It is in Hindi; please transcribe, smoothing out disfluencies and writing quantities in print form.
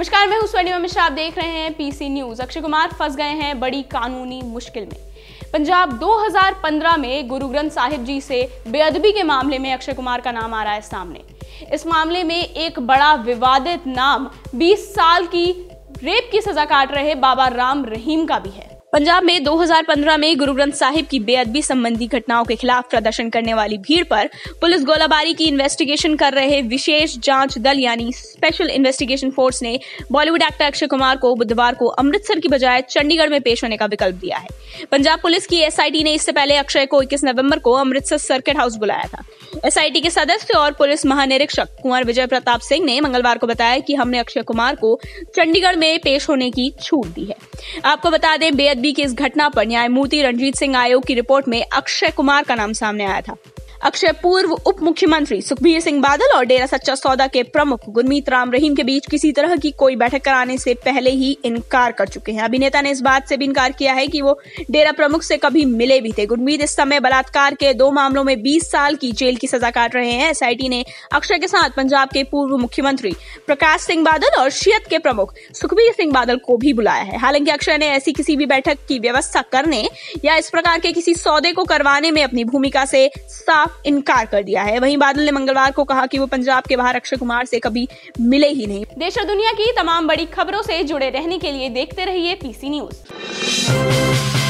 नमस्कार, मैं हूं स्वर्णिमा मिश्रा। आप देख रहे हैं पीसी न्यूज। अक्षय कुमार फंस गए हैं बड़ी कानूनी मुश्किल में। पंजाब 2015 में गुरु ग्रंथ साहिब जी से बेअदबी के मामले में अक्षय कुमार का नाम आ रहा है सामने। इस मामले में एक बड़ा विवादित नाम 20 साल की रेप की सजा काट रहे बाबा राम रहीम का भी है। पंजाब में 2015 में गुरु ग्रंथ साहिब की बेअदबी संबंधी घटनाओं के खिलाफ प्रदर्शन करने वाली भीड़ पर पुलिस गोलाबारी की इन्वेस्टिगेशन कर रहे विशेष जांच दल यानी स्पेशल इन्वेस्टिगेशन फोर्स ने बॉलीवुड एक्टर अक्षय कुमार को बुधवार को अमृतसर की बजाय चंडीगढ़ में पेश होने का विकल्प दिया है। पंजाब पुलिस की एसआईटी ने इससे पहले अक्षय को 21 नवंबर को अमृतसर सर्किट हाउस बुलाया था। एसआईटी के सदस्य और पुलिस महानिरीक्षक कुंवर विजय प्रताप सिंह ने मंगलवार को बताया कि हमने अक्षय कुमार को चंडीगढ़ में पेश होने की छूट दी है। आपको बता दें, बेअदबी की इस घटना पर न्यायमूर्ति रणजीत सिंह आयोग की रिपोर्ट में अक्षय कुमार का नाम सामने आया था। अक्षय पूर्व उप मुख्यमंत्री सुखबीर सिंह बादल और डेरा सच्चा सौदा के प्रमुख गुरमीत राम रहीम के बीच किसी तरह की कोई बैठक कराने से पहले ही इनकार कर चुके हैं। अभिनेता ने इस बात से भी इनकार किया है कि वो डेरा प्रमुख से कभी मिले भी थे। गुरमीत इस समय बलात्कार के 2 मामलों में 20 साल की जेल की सजा काट रहे हैं। एसआईटी ने अक्षय के साथ पंजाब के पूर्व मुख्यमंत्री प्रकाश सिंह बादल और शियत के प्रमुख सुखबीर सिंह बादल को भी बुलाया है। हालांकि अक्षय ने ऐसी किसी भी बैठक की व्यवस्था करने या इस प्रकार के किसी सौदे को करवाने में अपनी भूमिका से साफ इनकार कर दिया है। वहीं बादल ने मंगलवार को कहा कि वो पंजाब के बाहर अक्षय कुमार से कभी मिले ही नहीं। देश और दुनिया की तमाम बड़ी खबरों से जुड़े रहने के लिए देखते रहिए पीसी न्यूज।